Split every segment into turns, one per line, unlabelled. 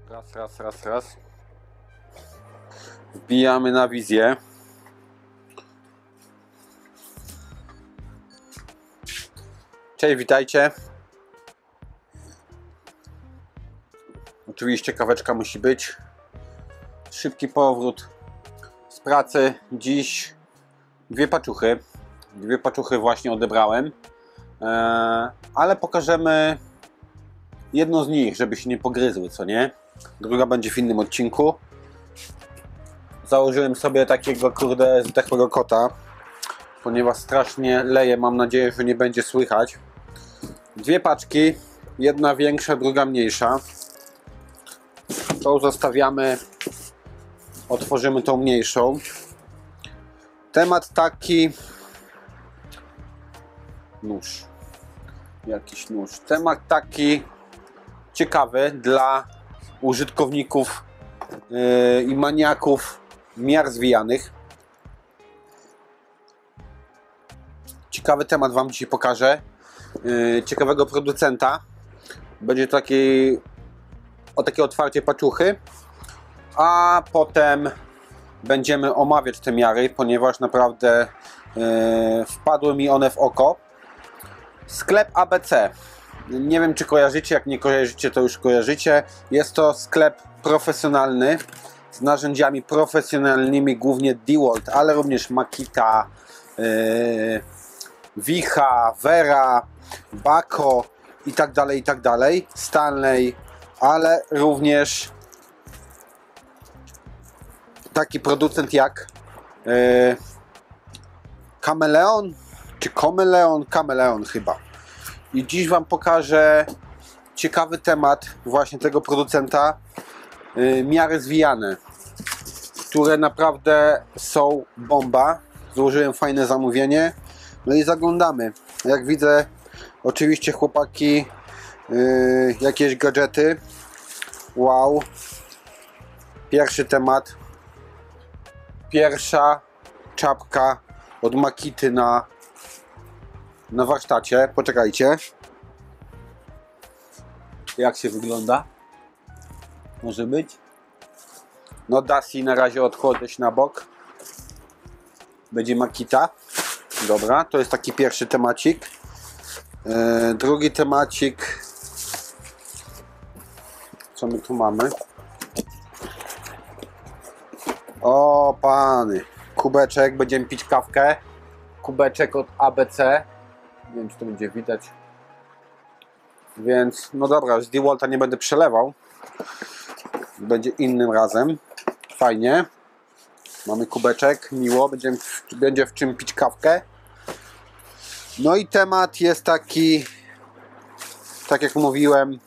Raz. Wbijamy na wizję. Cześć, witajcie. Oczywiście kaweczka musi być. Szybki powrót z pracy. Dziś dwie paczuchy właśnie odebrałem. Ale pokażemy jedną z nich, żeby się nie pogryzły, co nie? Druga będzie w innym odcinku. Założyłem sobie takiego zdechłego kota, ponieważ strasznie leje. Mam nadzieję, że nie będzie słychać. Dwie paczki, jedna większa, druga mniejsza. Tą zostawiamy, otworzymy tą mniejszą. Temat taki... Jakiś nóż. Temat taki ciekawy dla użytkowników i maniaków miar zwijanych. Ciekawy temat Wam dzisiaj pokażę. Ciekawego producenta. Będzie takie otwarcie paczuchy, a potem będziemy omawiać te miary, ponieważ naprawdę wpadły mi one w oko. Sklep ABC. Nie wiem, czy kojarzycie. Jak nie kojarzycie, to już kojarzycie. Jest to sklep profesjonalny z narzędziami profesjonalnymi, głównie DeWalt, ale również Makita, Wicha, Wera, Bako i tak dalej, Stanley, ale również taki producent jak Kameleon, czy Kameleon chyba. I dziś Wam pokażę ciekawy temat właśnie tego producenta, miary zwijane, które naprawdę są bomba. Złożyłem fajne zamówienie, no i zaglądamy. Jak widzę, oczywiście chłopaki, jakieś gadżety. Wow. Pierwszy temat. Pierwsza czapka od Makity na warsztacie. Poczekajcie. Jak się wygląda? Może być? No Dasi na razie odkładać na bok. Będzie Makita. Dobra, to jest taki pierwszy temacik. Drugi temacik. Co my tu mamy? O pany, kubeczek, będziemy pić kawkę. Kubeczek od ABC. Nie wiem, czy to będzie widać. Więc no dobra, z DeWalta nie będę przelewał. Będzie innym razem. Fajnie. Mamy kubeczek, miło. Będzie w czym pić kawkę. No i temat jest taki, tak jak mówiłem,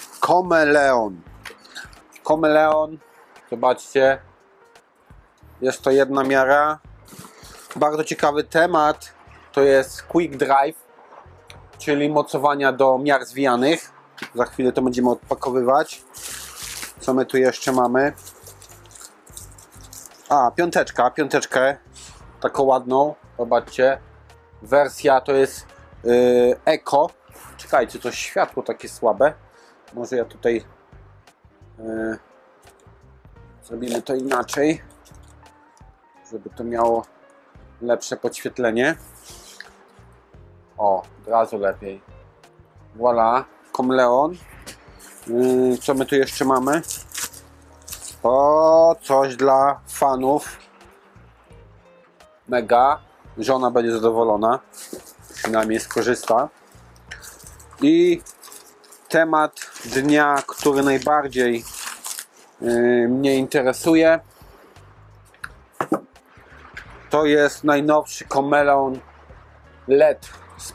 Kameleon. Zobaczcie. Jest to jedna miara. Bardzo ciekawy temat. To jest Quick Drive, czyli mocowania do miar zwijanych. Za chwilę to będziemy odpakowywać. Co my tu jeszcze mamy? A, piąteczkę. Taką ładną. Zobaczcie. Wersja to jest Eco. Czekajcie, to światło takie słabe. Może ja tutaj zrobimy to inaczej, żeby to miało lepsze podświetlenie. O, od razu lepiej. Voilà, Kameleon. Co my tu jeszcze mamy? O, coś dla fanów. Mega. Żona będzie zadowolona. Przynajmniej skorzysta. I temat dnia, który najbardziej mnie interesuje, to jest najnowszy Kameleon LED z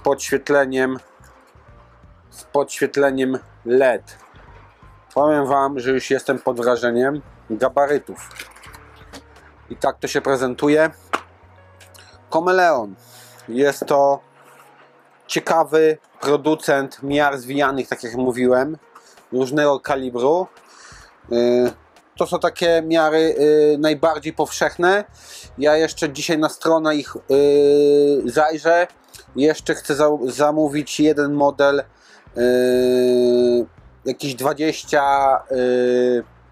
podświetleniem LED. Powiem Wam, że już jestem pod wrażeniem gabarytów. I tak to się prezentuje. Kameleon jest to ciekawy producent miar zwijanych, tak jak mówiłem, różnego kalibru. To są takie miary najbardziej powszechne. Ja jeszcze dzisiaj na stronę ich zajrzę. Jeszcze chcę zamówić jeden model, jakiś 20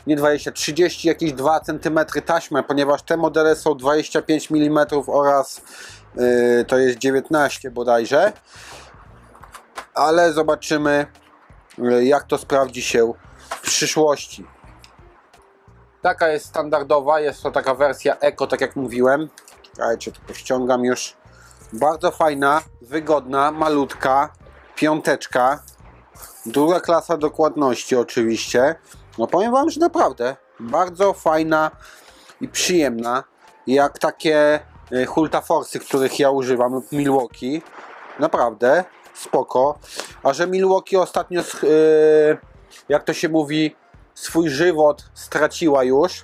nie 20, 30, jakieś 2 cm taśmę, ponieważ te modele są 25 mm oraz to jest 19 bodajże, ale zobaczymy, jak to sprawdzi się w przyszłości. Taka jest standardowa, jest to taka wersja Eco, tak jak mówiłem. Słuchajcie, tylko ściągam już. Bardzo fajna, wygodna, malutka, piąteczka. Druga klasa dokładności oczywiście. No powiem wam, że naprawdę bardzo fajna i przyjemna. Jak takie Hultaforsy, których ja używam, lub Milwaukee. Naprawdę spoko. A że Milwaukee ostatnio, jak to się mówi, swój żywot straciła już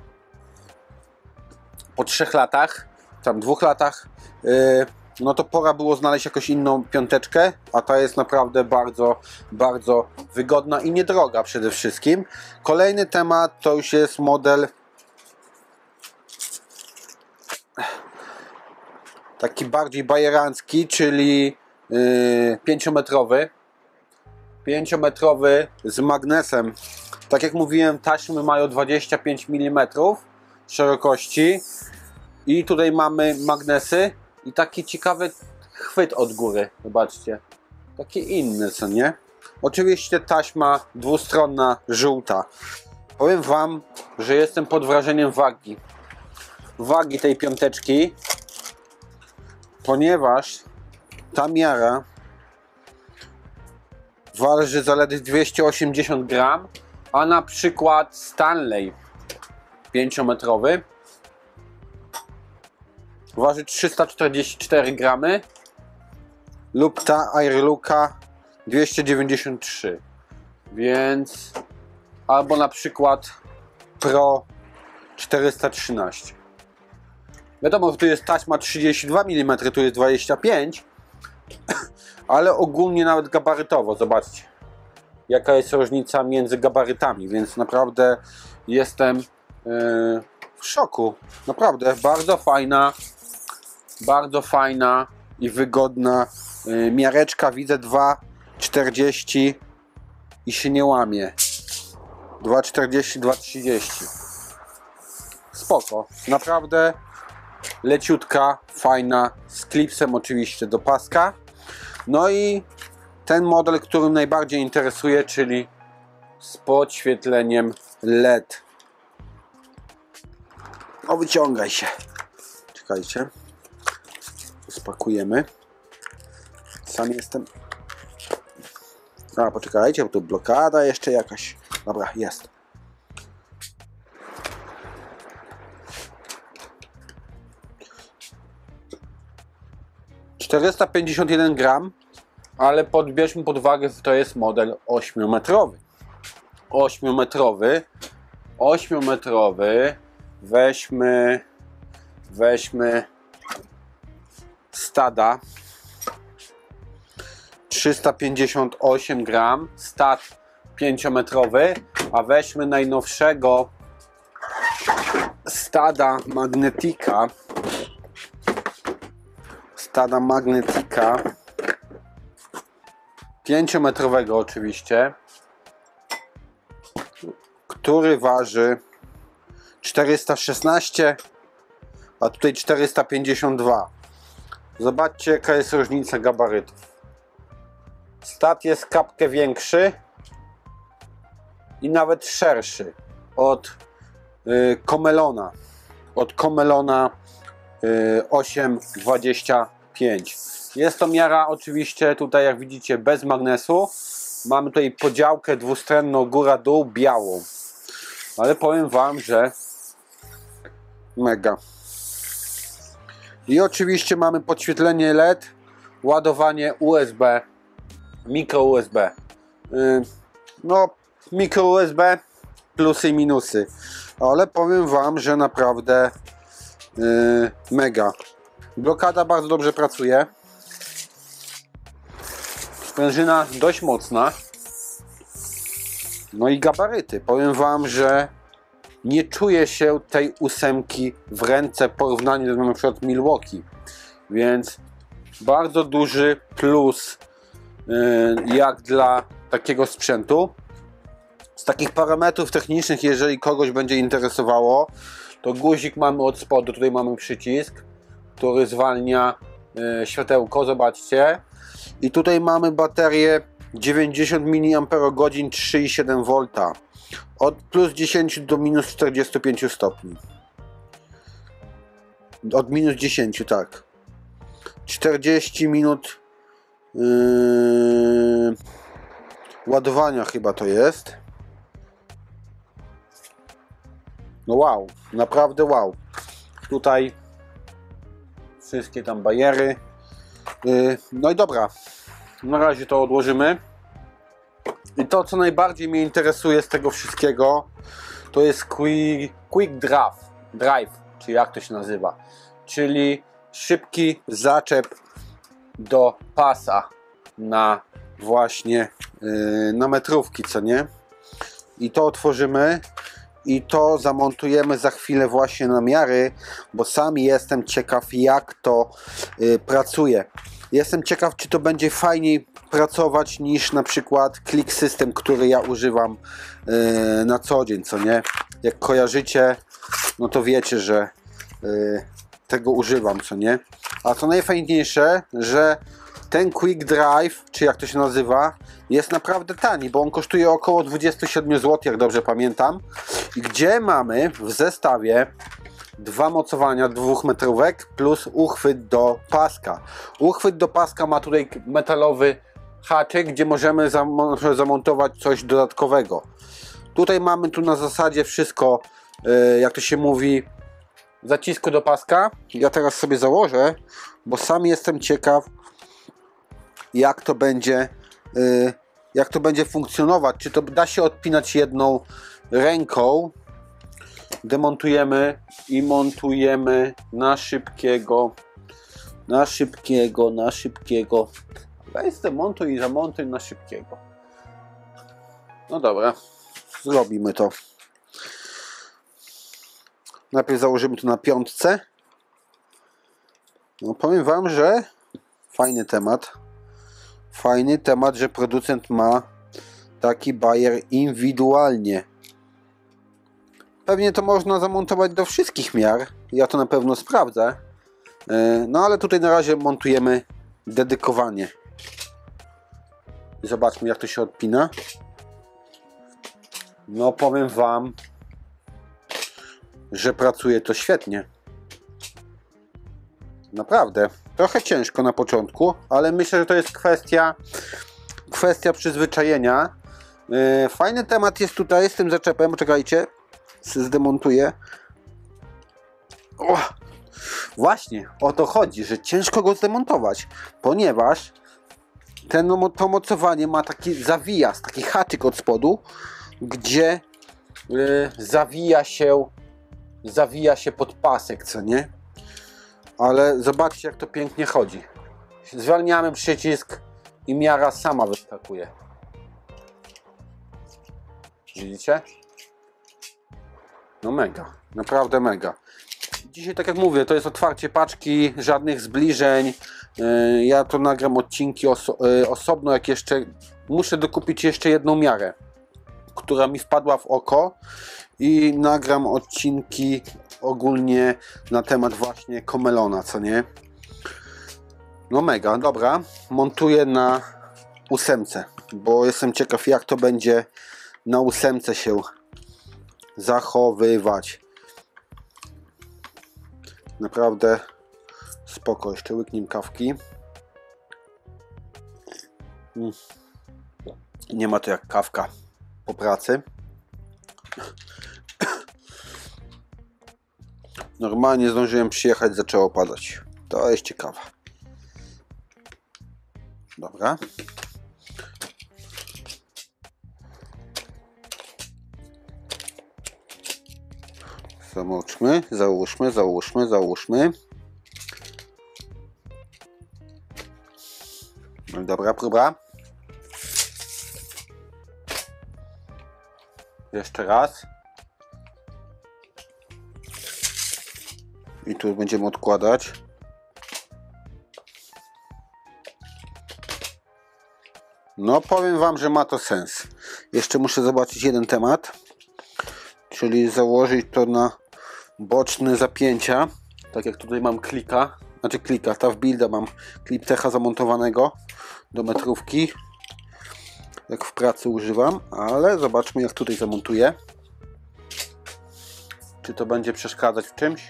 po 3 latach, tam 2 latach, no to pora było znaleźć jakąś inną piąteczkę, a ta jest naprawdę bardzo, bardzo wygodna i niedroga przede wszystkim. Kolejny temat to już jest model taki bardziej bajerancki, czyli 5-metrowy. 5-metrowy z magnesem. Tak jak mówiłem, taśmy mają 25 mm szerokości i tutaj mamy magnesy i taki ciekawy chwyt od góry. Zobaczcie, taki inny, co nie? Oczywiście taśma dwustronna, żółta. Powiem wam, że jestem pod wrażeniem wagi tej piąteczki, ponieważ ta miara waży zaledwie 280 gram, a na przykład Stanley 5-metrowy waży 344 gramy lub ta Airlooka 293, więc albo na przykład Pro 413. Wiadomo, że tu jest taśma 32 mm, tu jest 25, ale ogólnie nawet gabarytowo, zobaczcie jaka jest różnica między gabarytami, więc naprawdę jestem w szoku. Naprawdę bardzo fajna i wygodna miareczka. Widzę 2,40 i się nie łamie. 2,40, 2,30. Spoko, naprawdę leciutka, fajna, z klipsem oczywiście do paska. No i ten model, który najbardziej interesuje, czyli z podświetleniem LED. O, wyciągaj się. Czekajcie. Spakujemy. Sam jestem. A, poczekajcie, bo tu blokada jeszcze jakaś. Dobra, jest. ...451 gram, ale bierzmy pod uwagę, że to jest model 8-metrowy. 8-metrowy. Weźmy Stada 358 gram, Stad 5-metrowy, a weźmy najnowszego Stada Magnetica 5-metrowego oczywiście, który waży 416, a tutaj 452. Zobaczcie jaka jest różnica gabarytów. Stat jest kapkę większy i nawet szerszy od Comelona. Od Comelona 825. Jest to miara oczywiście tutaj, jak widzicie, bez magnesu. Mamy tutaj podziałkę dwustronną góra-dół białą. Ale powiem wam, że mega. I oczywiście mamy podświetlenie LED, ładowanie USB, mikro USB. No, mikro USB, plusy i minusy. Ale powiem wam, że naprawdę mega. Blokada bardzo dobrze pracuje. Sprężyna dość mocna. No i gabaryty. Powiem wam, że nie czuję się tej 8 w ręce w porównaniu do na przykład Milwaukee. Więc bardzo duży plus jak dla takiego sprzętu. Z takich parametrów technicznych, jeżeli kogoś będzie interesowało, to guzik mamy od spodu, tutaj mamy przycisk, który zwalnia światełko, zobaczcie. I tutaj mamy baterię 90 mAh 3,7 V od plus 10 do minus 45 stopni. Od minus 10, tak. 40 minut ładowania chyba to jest. No wow, naprawdę wow. Tutaj wszystkie tam bariery. No i dobra, na razie to odłożymy. I to, co najbardziej mnie interesuje z tego wszystkiego, to jest Quick Drive, czy jak to się nazywa, czyli szybki zaczep do pasa na właśnie na metrówki, co nie? I to otworzymy i to zamontujemy za chwilę właśnie na miary, bo sam jestem ciekaw, jak to pracuje. Jestem ciekaw, czy to będzie fajniej pracować niż na przykład Click System, który ja używam na co dzień, co nie? Jak kojarzycie, no to wiecie, że tego używam, co nie? A co najfajniejsze, że ten Quick Drive, czy jak to się nazywa, jest naprawdę tani, bo on kosztuje około 27 zł, jak dobrze pamiętam. Gdzie mamy w zestawie dwa mocowania 2 metrówek plus uchwyt do paska. Uchwyt do paska ma tutaj metalowy haczyk, gdzie możemy zamontować coś dodatkowego. Tutaj mamy tu na zasadzie wszystko, jak to się mówi, zacisku do paska. Ja teraz sobie założę, bo sam jestem ciekaw, jak to będzie funkcjonować. Czy to da się odpinać jedną ręką. Demontujemy i montujemy na szybkiego. Weź zdemontuj i zamontuj na szybkiego. No dobra, zrobimy to. Najpierw założymy to na piątce. No powiem wam, że fajny temat. Fajny temat, że producent ma taki bajer indywidualnie. Pewnie to można zamontować do wszystkich miar. Ja to na pewno sprawdzę. No ale tutaj na razie montujemy dedykowanie. Zobaczmy, jak to się odpina. No powiem wam, że pracuje to świetnie. Naprawdę. Trochę ciężko na początku, ale myślę, że to jest kwestia przyzwyczajenia. Fajny temat jest tutaj z tym zaczepem. Poczekajcie, zdemontuję. O, właśnie o to chodzi, że ciężko go zdemontować, ponieważ to mocowanie ma taki zawijas, taki haczyk od spodu, gdzie zawija się pod pasek, co nie? Ale zobaczcie, jak to pięknie chodzi. Zwalniamy przycisk i miara sama wyskakuje. Widzicie? No mega, naprawdę mega. Dzisiaj, tak jak mówię, to jest otwarcie paczki, żadnych zbliżeń. Ja to nagram odcinki osobno, jak jeszcze muszę dokupić jeszcze jedną miarę, która mi wpadła w oko, i nagram odcinki ogólnie na temat właśnie Comelona, co nie? No mega, dobra. Montuję na 8, bo jestem ciekaw, jak to będzie na 8 się zachowywać. Naprawdę spoko. Jeszcze łyknij kawki. Nie ma to jak kawka po pracy. Normalnie zdążyłem przyjechać, zaczęło padać. To jest ciekawe. Dobra. Zamoczmy, załóżmy. No dobra, próba. Jeszcze raz. I tu będziemy odkładać. No powiem wam, że ma to sens. Jeszcze muszę zobaczyć jeden temat, czyli założyć to na boczne zapięcia, tak jak tutaj mam klika, ta w builda mam Cliptecha zamontowanego do metrówki, jak w pracy używam, ale zobaczmy jak tutaj zamontuję. Czy to będzie przeszkadzać w czymś?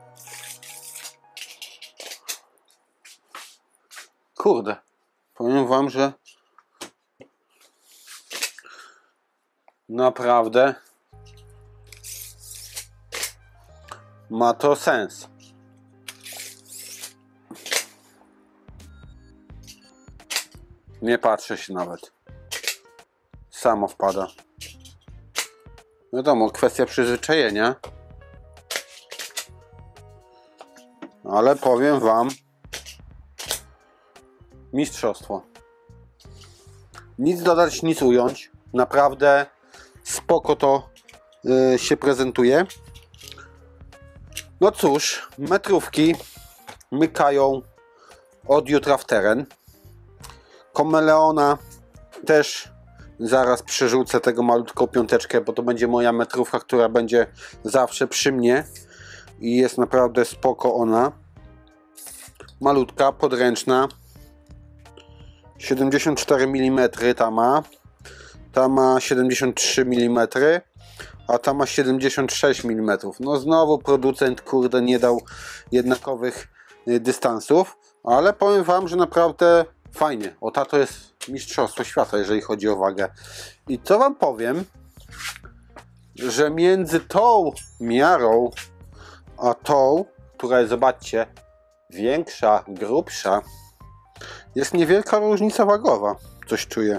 Kurde, powiem wam, że naprawdę ma to sens. Nie patrzę się nawet. Samo wpada. Wiadomo, kwestia przyzwyczajenia. Ale powiem wam, mistrzostwo. Nic dodać, nic ująć. Naprawdę spoko to się prezentuje. No cóż, metrówki mykają od jutra w teren. Komeleona też zaraz przerzucę tego malutką piąteczkę, bo to będzie moja metrówka, która będzie zawsze przy mnie i jest naprawdę spoko ona. Malutka, podręczna, 74 mm ta ma 73 mm, a ta ma 76 mm. No znowu producent kurde nie dał jednakowych dystansów, ale powiem wam, że naprawdę fajnie. O, ta to jest mistrzostwo świata, jeżeli chodzi o wagę. I co wam powiem, że między tą miarą a tą, która jest, zobaczcie, większa, grubsza, jest niewielka różnica wagowa. Coś czuję.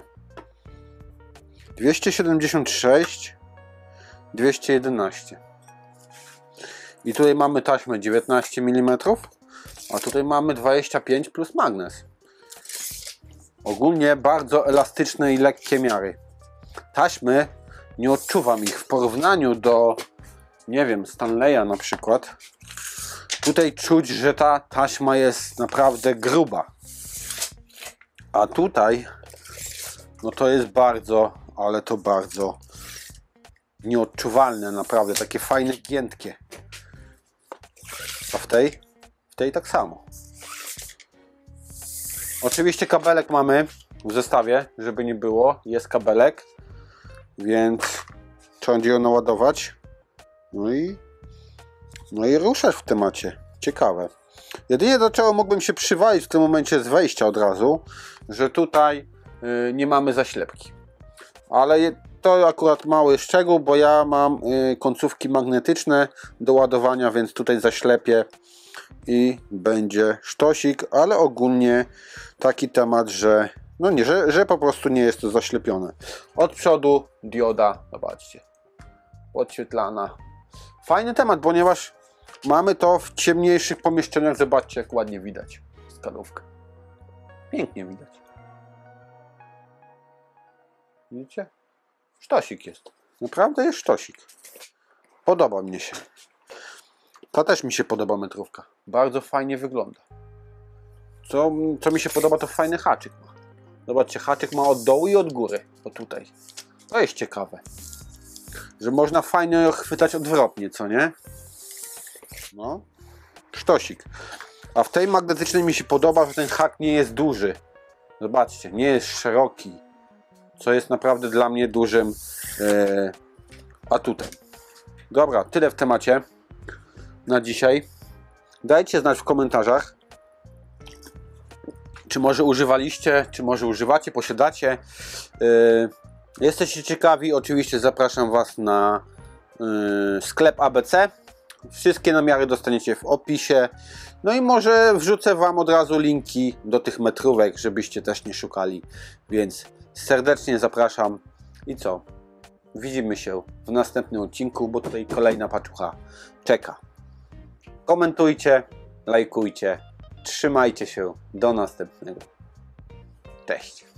276, 211. I tutaj mamy taśmę 19 mm, a tutaj mamy 25 plus magnes. Ogólnie bardzo elastyczne i lekkie miary. Taśmy, nie odczuwam ich w porównaniu do, nie wiem, Stanleya na przykład. Tutaj czuć, że ta taśma jest naprawdę gruba. A tutaj, no to jest bardzo, ale to bardzo nieodczuwalne, naprawdę, takie fajne, giętkie. A w tej tak samo. Oczywiście kabelek mamy w zestawie, żeby nie było, jest kabelek, więc trzeba będzie ją naładować. No i ruszać w temacie. Ciekawe. Jedynie do czego mógłbym się przywalić w tym momencie z wejścia od razu, że tutaj nie mamy zaślepki. Ale to akurat mały szczegół, bo ja mam końcówki magnetyczne do ładowania, więc tutaj zaślepię i będzie sztosik, ale ogólnie taki temat, że no nie, że po prostu nie jest to zaślepione. Od przodu dioda, zobaczcie, podświetlana. Fajny temat, ponieważ mamy to w ciemniejszych pomieszczeniach. Zobaczcie, jak ładnie widać skalówkę. Pięknie widać. Widzicie? Sztosik jest. Naprawdę jest sztosik. Podoba mi się. Ta też mi się podoba metrówka. Bardzo fajnie wygląda. Co mi się podoba, to fajny haczyk ma. Zobaczcie, haczyk ma od dołu i od góry. O tutaj. To jest ciekawe. Że można fajnie chwytać odwrotnie, co nie? No. Sztosik. A w tej magnetycznej mi się podoba, że ten hak nie jest duży. Zobaczcie, nie jest szeroki. Co jest naprawdę dla mnie dużym atutem. Dobra, tyle w temacie na dzisiaj. Dajcie znać w komentarzach, czy może używaliście, czy może używacie, posiadacie. Jesteście ciekawi, oczywiście zapraszam Was na sklep ABC. Wszystkie namiary dostaniecie w opisie. No i może wrzucę Wam od razu linki do tych metrówek, żebyście też nie szukali. Więc serdecznie zapraszam. I co? Widzimy się w następnym odcinku, bo tutaj kolejna paczucha czeka. Komentujcie, lajkujcie. Trzymajcie się. Do następnego. Cześć.